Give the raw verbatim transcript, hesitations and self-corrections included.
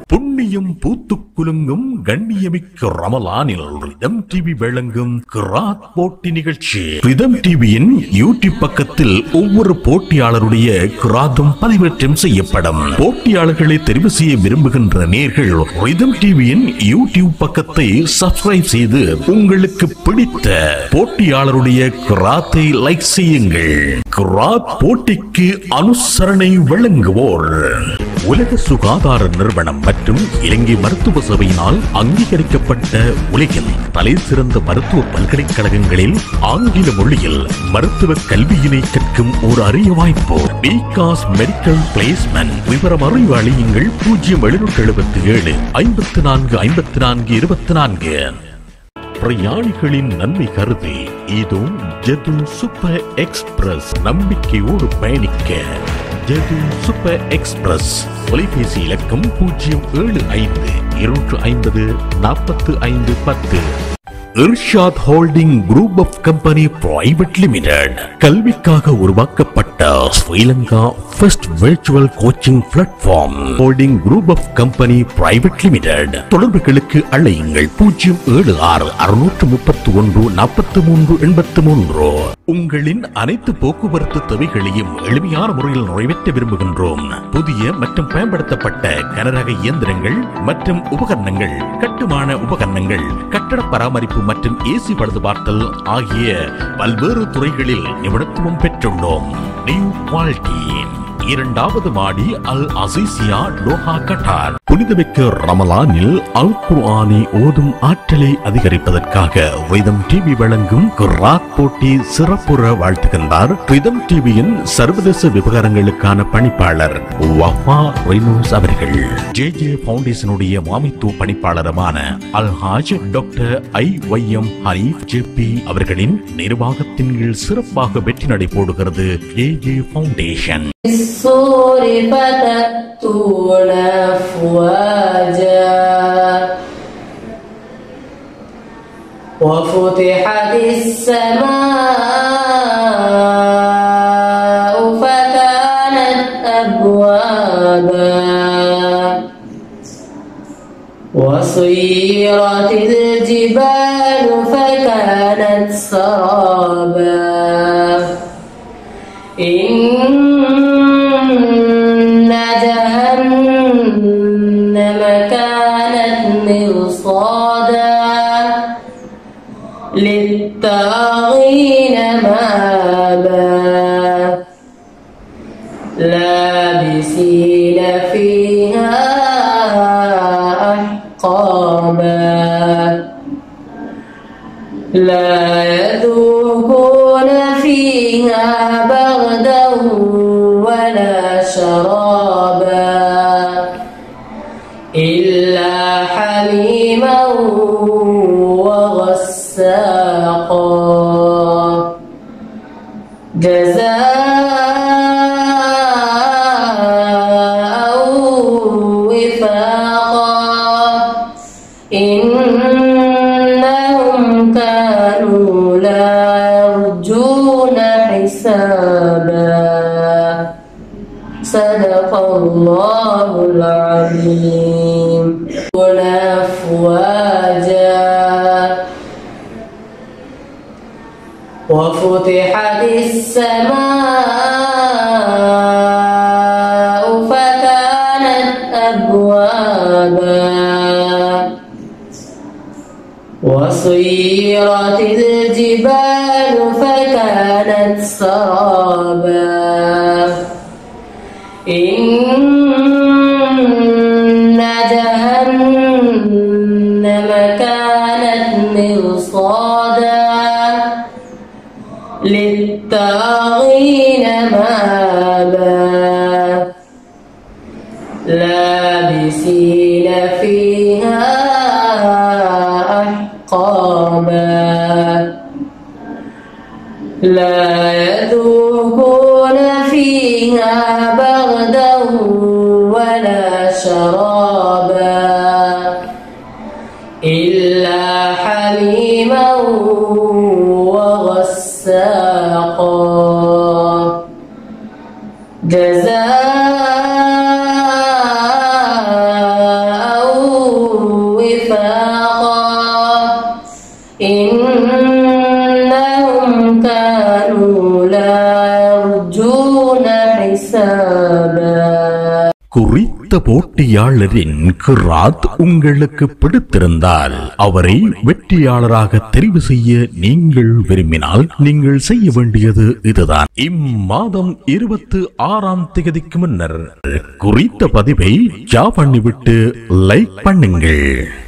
புண்ணியம் பூத்துக் குலுங்கும் கண்ணியமிக்க ரமலானில் ரிதம் டிவி வழங்கும் கிராத் போட்டி நிகழ்ச்சி. ரிதம் டிவியின் யூடியூப் பக்கத்தில் ஒவ்வொரு போட்டியாளருடைய கிராத்தும் பதிவேற்றம் செய்யப்படும். போட்டியாளர்களை தெரிவு செய்ய விரும்புகின்ற நேர்கள் ரிதம் டிவியின் யூடியூப் பக்கத்தை சப்ஸ்கிரைப் செய்து உங்களுக்கு பிடித்த போட்டியாளருடைய கிராத்தை லைக் செய்யுங்கள். கிராத் போட்டிக்கு அனுசரணை வழங்குவோர் உலக சுகாதார நிறுவனம் மற்றும் இலங்கை மருத்துவ சபையினால் அங்கீகரிக்கப்பட்ட உலகில் தலை சிறந்த மருத்துவ பல்கலைக்கழகங்களில் ஆங்கில மொழியில் மருத்துவ கல்வியினை கற்கும் ஒரு அரிய வாய்ப்பு. Because medical placement. விவரம் அறிவு அழியுங்கள் பூஜ்ஜியம் எழுநூற்றி எழுபத்தி ஏழு ஐம்பத்தி நான்கு ஐம்பத்தி நான்கு இருபத்தி நான்கு. பிரயாணிகளின் நன்மை கருதி இதோ ஜெது சூப்பர் எக்ஸ்பிரஸ். நம்பிக்கையோடு பயணிக்க ஜெது சூப்பர் எக்ஸ்பிரஸ். தொலைபேசி இலக்கம் பூஜ்ஜியம் ஏழு ஐந்து இருநூற்று ஐம்பது நாற்பத்தி ஐந்து பத்து. Irshad holding group of company private limited. கல்விக்காக உருவாக்கப்பட்ட Sri Lanka first virtual coaching platform holding group of company private limited. தொடர்புகளுக்கு அழையுங்கள் பூஜ்ஜியம் ஏழு ஆறு அறுநூற்று முப்பத்தி ஒன்று நாற்பத்தி மூன்று எண்பத்தி மூன்று. உங்களின் அனைத்து போக்குவரத்து தேவைகளையும் எளிமையான முறையில் நிறைவேற்ற விரும்புகின்றோம். புதிய மற்றும் பயன்படுத்தப்பட்ட கனரக இயந்திரங்கள் மற்றும் உபகரணங்கள், கட்டுமான உபகரணங்கள், கட்டட பராமரிப்பு மற்றும் ஏசி பழுது பார்த்தல் ஆகிய பல்வேறு துறைகளில் நிபுணத்துவம் பெற்றுள்ளோம். New quality. இரண்டாவது மாடி அல் அசீசியா டோஹா கட்டார். புனிதமிக்க ரமலானில் அல் குர்ஆனை ஓதும் ஆற்றலை அதிகரிப்பதற்காக ரிதம் டிவி வழங்கும் கிராத் போட்டி சிறப்புற வாழ்த்துகின்றார் ரிதம் டிவியின் சர்வதேச விவகாரங்களுக்கான பணிப்பாளர் வஃபா ரெய்னோஸ் அவர்கள். ஜே ஜே பவுண்டேஷனுடைய மாமித்துவ பணிப்பாளருமான அல்ஹாஜ் doctor I Y M Hanif J P அவர்களின் நிர்வாகத்தின் கீழ் சிறப்பாக வெற்றி நடை போடுகிறது ஜே ஜே பவுண்டேஷன். السور فتأتون أفواجا وفتحت السماء فكانت أبوابا وسيرت الجبال فكانت سرابا إن جهنم كانت مرصادا للطاغين مآبا لابسين فيها أحقابا لا يذوقون فيها بردا ولا شرابا إلا حميما وغساقا جزاء وفاقا إنهم كانوا لا يرجون حسابا. صدق الله العظيم. أفواجا وفتحت السماء فكانت أبوابا وسيرت الجبال فكانت سرابا إن جهنم كانت مرصادا للطاغين مآبا لابسين فيها أحقابا لا يذوقون فيها بردا ولا شرابا إلا حميما وغساقا جزاء كانوا لا يرجون حسابا. குறித்த போட்டியாளரின் கிராத் உங்களுக்கு பிடித்திருந்தால் அவரை வெற்றியாளராக தெரிவு செய்ய நீங்கள் விரும்பினால் நீங்கள் செய்ய வேண்டியது இதுதான். இம்மாதம் இருபத்தி ஆறாம் தேதிக்கு முன்னர் குறித்த பதிவை ஜா பண்ணிவிட்டு லைக் பண்ணுங்கள்.